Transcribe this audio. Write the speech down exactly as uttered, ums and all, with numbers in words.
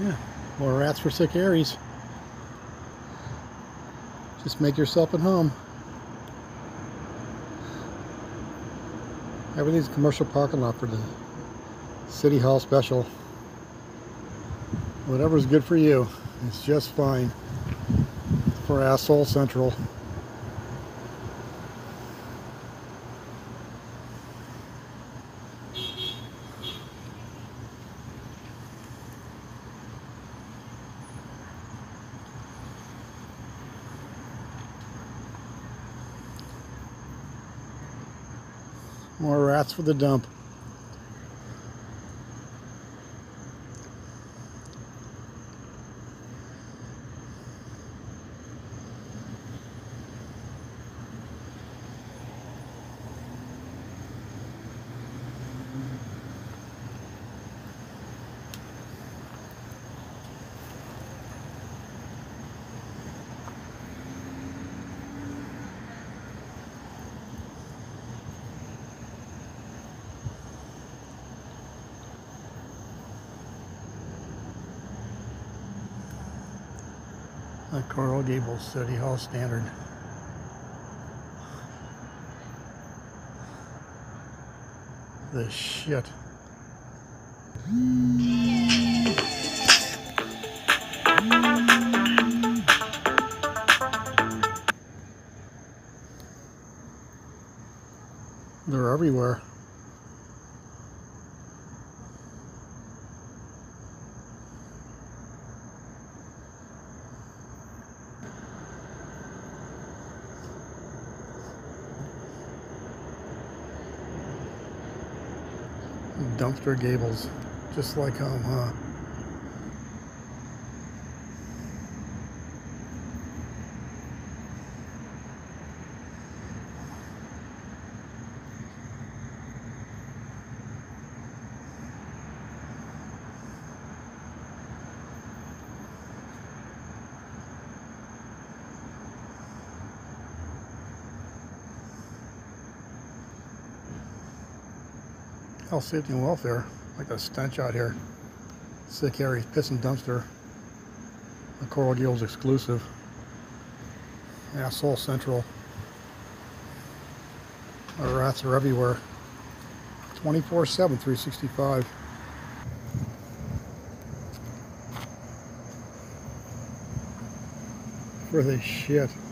Yeah, more rats for sick Aries. Just make yourself at home. Everything's a commercial parking lot for the City Hall special. Whatever's good for you, it's just fine for Asshole Central. More rats for the dump. A Coral Gables City Hall standard. The shit. They're everywhere. Dumpster gables, just like home, huh? Health, safety, and welfare. Like a stench out here. Sick Aries, piss and dumpster. The Coral Gables exclusive. Asshole Central. Our rats are everywhere. twenty-four seven, three sixty-five. For the shit.